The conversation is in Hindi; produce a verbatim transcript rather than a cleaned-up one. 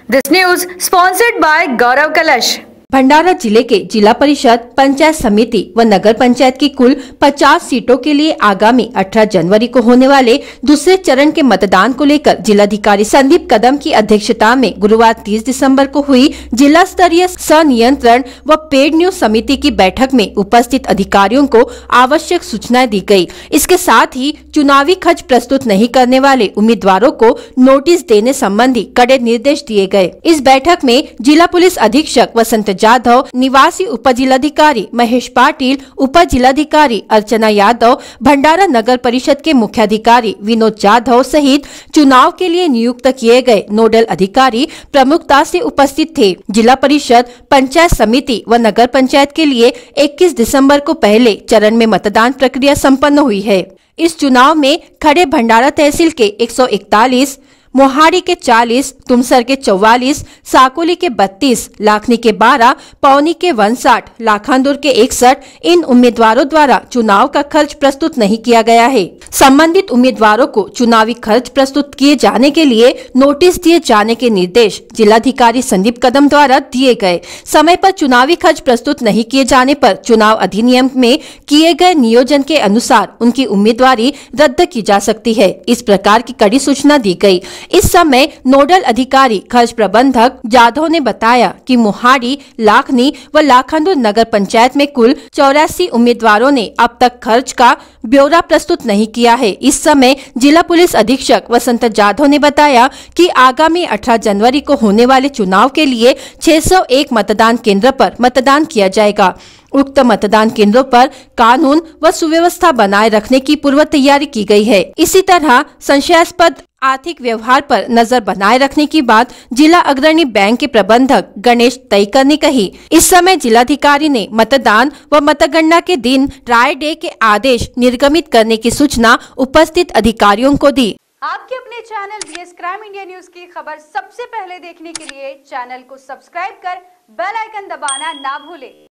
This news sponsored by Gaurav Kalash. भंडारा जिले के जिला परिषद, पंचायत समिति व नगर पंचायत की कुल पचास सीटों के लिए आगामी अठारह जनवरी को होने वाले दूसरे चरण के मतदान को लेकर जिलाधिकारी संदीप कदम की अध्यक्षता में गुरुवार तीस दिसंबर को हुई जिला स्तरीय संनियंत्रण व पेड न्यूज समिति की बैठक में उपस्थित अधिकारियों को आवश्यक सूचनाएं दी गयी। इसके साथ ही चुनावी खर्च प्रस्तुत नहीं करने वाले उम्मीदवारों को नोटिस देने संबंधी कड़े निर्देश दिए गए। इस बैठक में जिला पुलिस अधीक्षक वसंत जाधव, निवासी उप जिलाधिकारी महेश पाटिल, उप जिलाधिकारी अर्चना यादव, भंडारा नगर परिषद के मुख्याधिकारी विनोद जाधव सहित चुनाव के लिए नियुक्त किए गए नोडल अधिकारी प्रमुखता से उपस्थित थे। जिला परिषद, पंचायत समिति व नगर पंचायत के लिए इक्कीस दिसंबर को पहले चरण में मतदान प्रक्रिया संपन्न हुई है। इस चुनाव में खड़े भंडारा तहसील के एक सौ इकतालीस, मोहाड़ी के चालीस, तुमसर के चौवालीस, साकोली के बत्तीस, लाखनी के बारह, पौनी के उनसठ, लाखांदुर के इकसठ इन उम्मीदवारों द्वारा चुनाव का खर्च प्रस्तुत नहीं किया गया है। संबंधित उम्मीदवारों को चुनावी खर्च प्रस्तुत किए जाने के लिए नोटिस दिए जाने के निर्देश जिलाधिकारी संदीप कदम द्वारा दिए गए। समय पर चुनावी खर्च प्रस्तुत नहीं किए जाने पर चुनाव अधिनियम में किए गए नियोजन के अनुसार उनकी उम्मीदवारी रद्द की जा सकती है। इस प्रकार की कड़ी सूचना दी गयी। इस समय नोडल अधिकारी खर्च प्रबंधक जाधव ने बताया कि मोहाड़ी, लाखनी व लाखांदुर नगर पंचायत में कुल चौरासी उम्मीदवारों ने अब तक खर्च का ब्यौरा प्रस्तुत नहीं किया है। इस समय जिला पुलिस अधीक्षक वसंत जाधव ने बताया कि आगामी अठारह जनवरी को होने वाले चुनाव के लिए छह सौ एक मतदान केंद्र पर मतदान किया जाएगा। उक्त मतदान केंद्रों पर कानून व सुव्यवस्था बनाए रखने की पूर्व तैयारी की गई है। इसी तरह संशयास्पद आर्थिक व्यवहार पर नजर बनाए रखने की बात जिला अग्रणी बैंक के प्रबंधक गणेश तईकर ने कही। इस समय जिलाधिकारी ने मतदान व मतगणना के दिन ट्राई डे के आदेश निर्गमित करने की सूचना उपस्थित अधिकारियों को दी। आपके अपने channel BS crime India news की खबर सबसे पहले देखने के लिए चैनल को सब्सक्राइब कर बेल आइकन दबाना ना भूलें।